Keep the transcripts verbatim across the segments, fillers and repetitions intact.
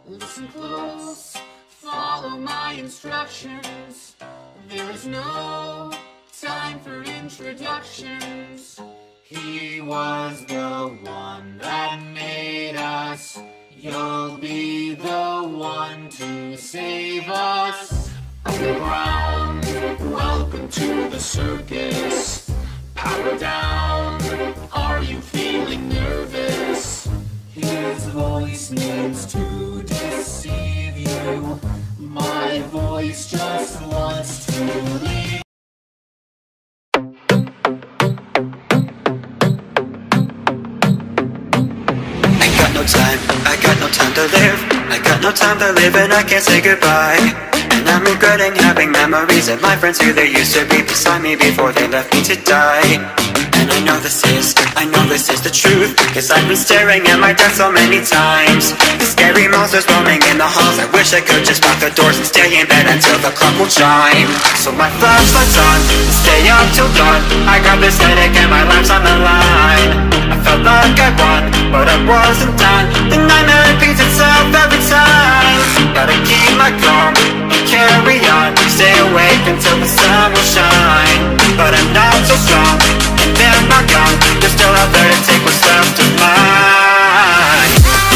Listen close, follow my instructions. There is no time for introductions. He was the one that made us. You'll be the one to save us. Underground, welcome to the circus. Power down, are you feeling nervous? His voice needs to deceive you. My voice just wants to leave. I got no time, I got no time to live. I got no time to live and I can't say goodbye. And I'm regretting having memories of my friends who they used to be beside me before they left me to die. And I know this is, I know this is the truth, cause I've been staring at my death so many times. The scary monsters roaming in the halls. I wish I could just lock the doors and stay in bed until the clock will chime. So my flashlight's on, stay up till dawn. I got this headache and my life's on the line. I felt like I won, but I wasn't done. The nightmare repeats itself every time. Gotta keep my calm, carry on, stay awake until the sun will shine. But I'm not so strong, and they're not gone. They're still out there to take what's left of mine.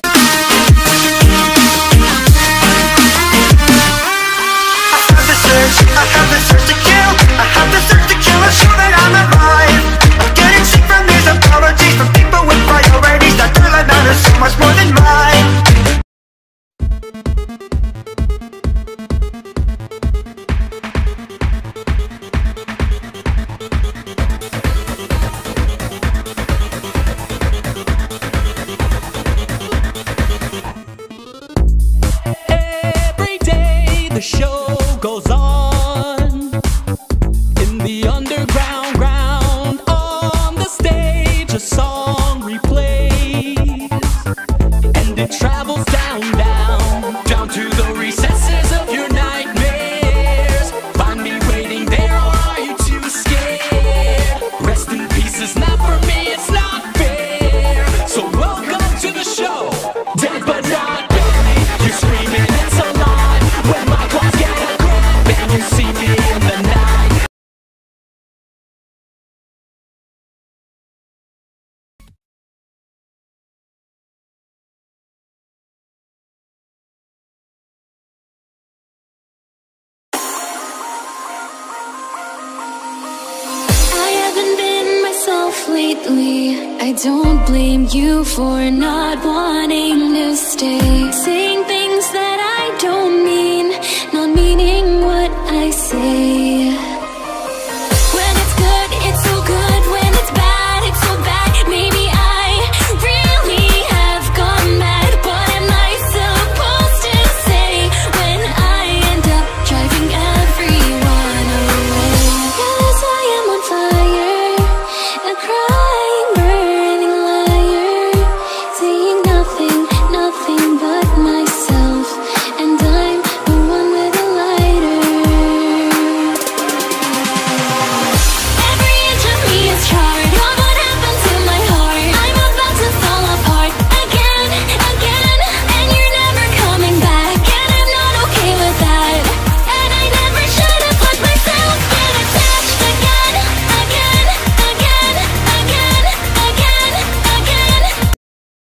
I have the search, I have the search to kill. I have the search to kill, I show that I'm alive. I'm getting sick from these apologies from people with priorities that their life matters so much more than mine. The show goes on in the underground ground. On the stage, a song replays, and it travels down, down, down to the recesses of your nightmares. Find me waiting there, or are you too scared? Rest in peace is not for me, it's not fair. So welcome to the show, dead but not buried. You're screaming, it's alive. When my claws get a grip and you see me in the night. I haven't been myself lately. I don't blame you for not wanting to stay. Saying things that I don't mean, not meaning what I say. When it's good, it's so good. When it's bad, it's so bad. Maybe I really have gone mad. What am I supposed to say when I end up driving everyone away? Yes, I am on fire, a crying, burning liar, saying nothing, nothing but myself. And I'm the one with a lighter. Every inch of me is charred. Oh, what happened to my heart? I'm about to fall apart again, again. And you're never coming back, and I'm not okay with that. And I never should have let myself get attached again, again, again, again, again, again.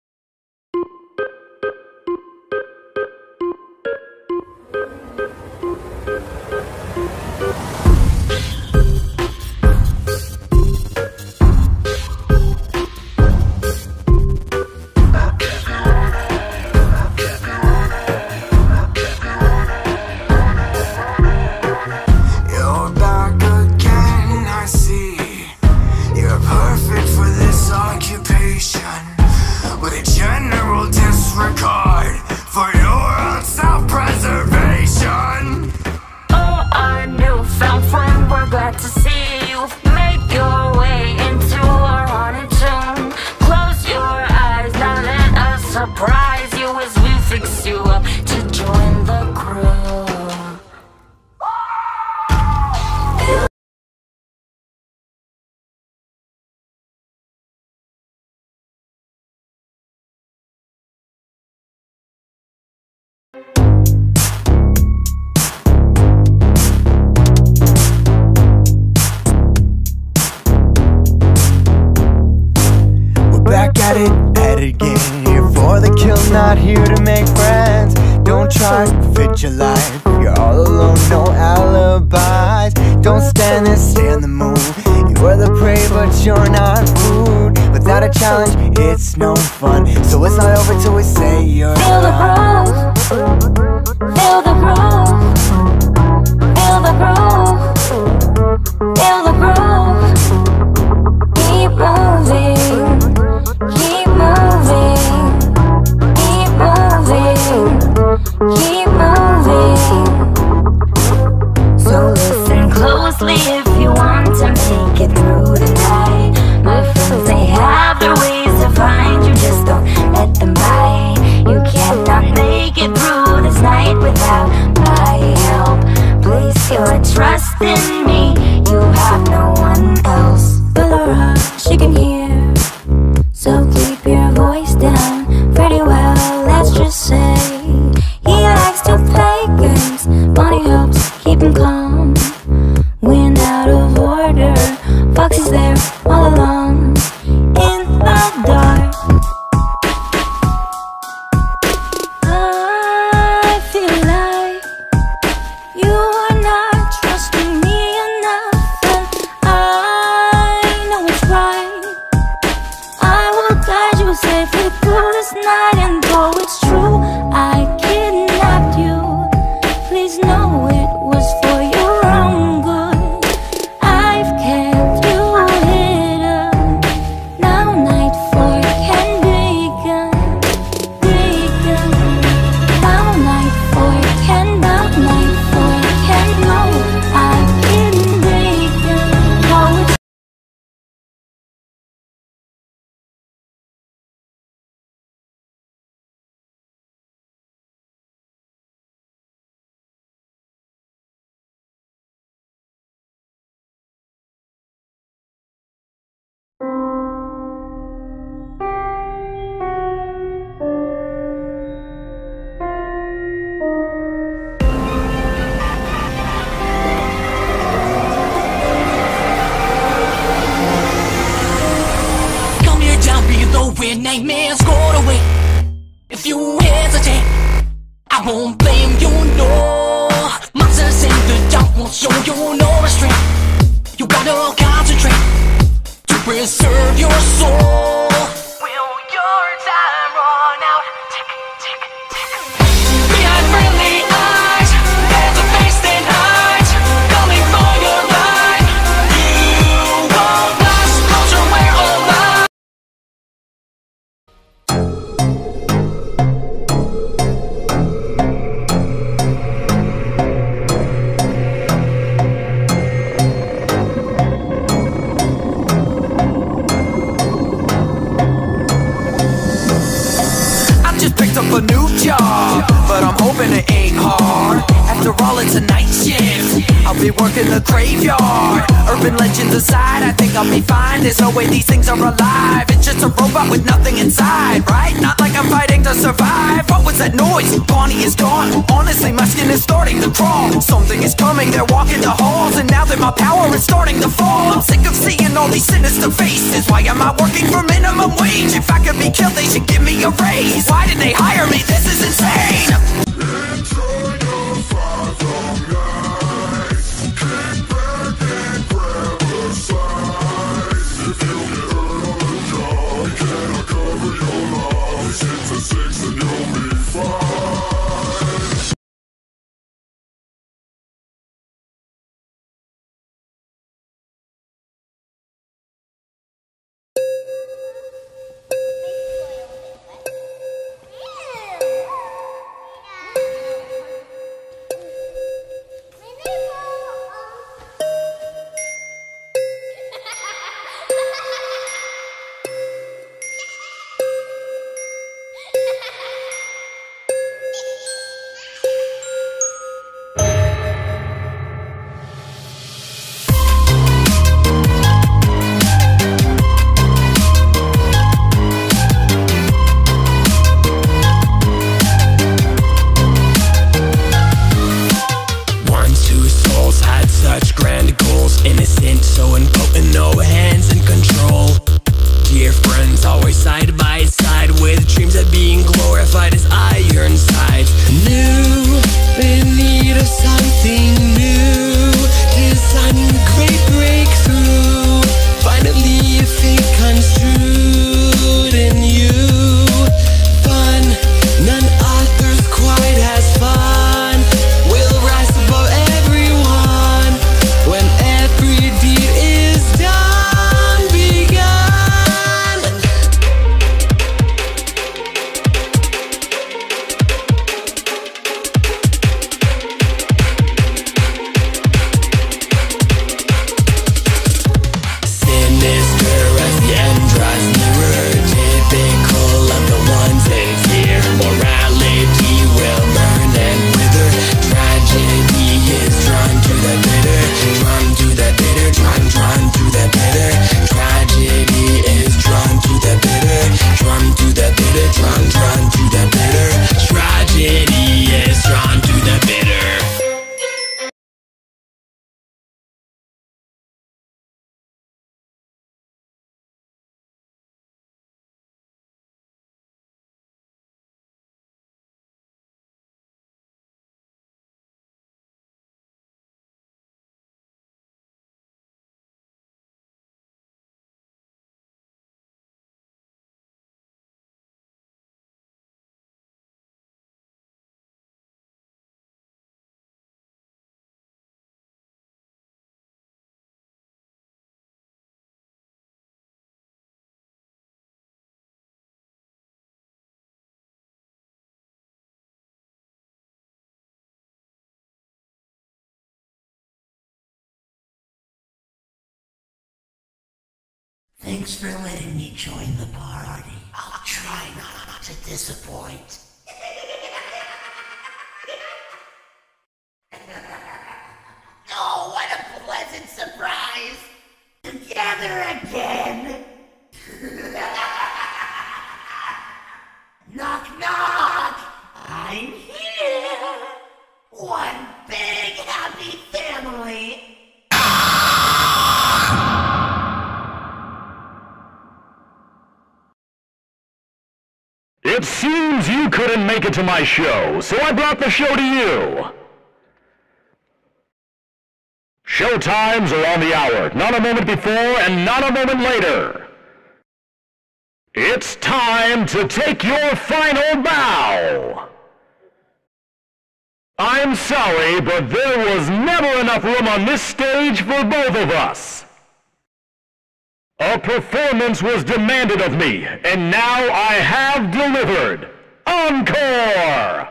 You're back again, I see. You're perfect for this occupation, with a general disregard for your own self-preservation. Oh, our newfound friend, we're glad Don't stand there, stay on the move. You are the prey, but you're not food. Without a challenge, it's no fun. So it's not over till we say you're Feel the groove, feel the groove, feel the groove, feel the groove. Keep moving, keep moving, keep moving, keep moving. So listen closely if you want to make it through the night. My friends, they have their ways to find you, just don't let them bite. You cannot make it through this night without my help. Place your trust in me, you have no one else. Ballora, she can hear, so keep your voice down pretty well, let's just say. He likes to play games, Bonnie helps keep him calm. When out of order, Fox is there all along in the dark. I feel like you are not trusting me enough, and I know it's right. I will guide you safely through this night, and though it's true I kidnapped you, please know it was for your own good. I've kept you hidden, now nightfall can begin, begin. Now nightfall can, now nightfall can know I've hidden, begin. Though it's Come here down below where nightmares go away. If you hesitate, I won't blame you, no. Monsters in the dark won't show you no restraint. You gotta concentrate to preserve your soul. Will your time run out? Tick, tick, tick. Behind friendly eyes, there's a face that hides, coming for your life. You won't last closer, we're alive. I just picked up a new job, but I'm hoping it ain't hard. After all, it's a night shift, I'll be working the graveyard. Urban legends aside, I think I'll be fine. There's no way these things are alive. It's just a robot with nothing inside, right? Not like I'm fighting to survive. What was that noise? Bonnie is gone. Honestly, my skin is starting to crawl. Something is coming, they're walking the halls, and now that my power is starting to fall, I'm sick of seeing all these sinister faces. Why am I working for minimum wage? If I could be killed, they should give me a raise. Why did they hire me? This is insane. Thanks for letting me join the party. I'll try not to disappoint. Oh, what a pleasant surprise! Together again! Knock, knock! I'm here! One big happy family! It seems you couldn't make it to my show, so I brought the show to you. Show times are on the hour, not a moment before and not a moment later. It's time to take your final bow. I'm sorry, but there was never enough room on this stage for both of us. A performance was demanded of me, and now I have delivered. Encore!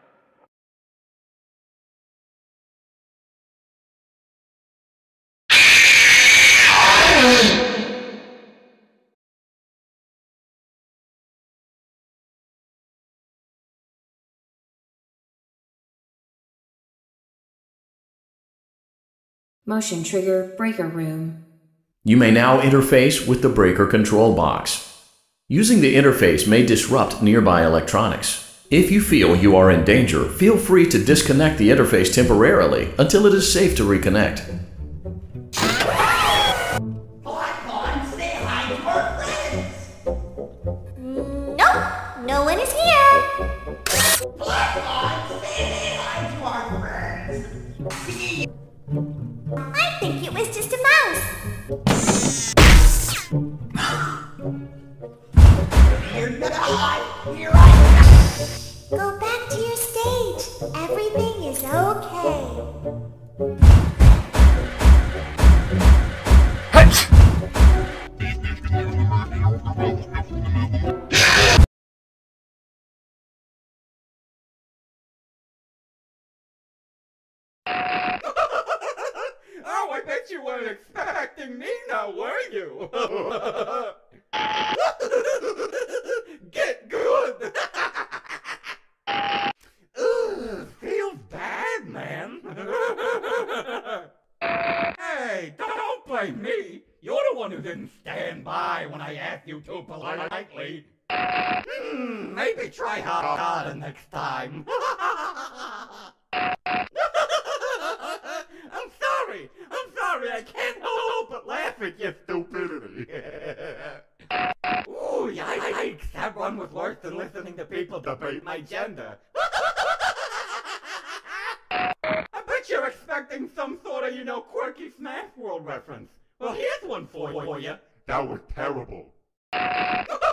Motion trigger breaker room. You may now interface with the breaker control box. Using the interface may disrupt nearby electronics. If you feel you are in danger, feel free to disconnect the interface temporarily until it is safe to reconnect. Blackmon, say hi to our friends! Nope, no one is here. Blackmon, say hi to our friends! I think it was just a mouse. You're not! You're right! Go back to your stage. Everything is okay. Oh, I bet you weren't expecting me now, were you? Get good! Ugh, feels bad, man. Hey, don't blame me. You're the one who didn't stand by when I asked you to politely. Hmm, maybe try harder next time. I'm sorry! I'm sorry! I can't help but laugh at your stupidity! Ooh, yikes! That one was worse than listening to people debate my gender. I bet you're expecting some sort of, you know, quirky Smash World reference. Well, here's one for you. That was terrible.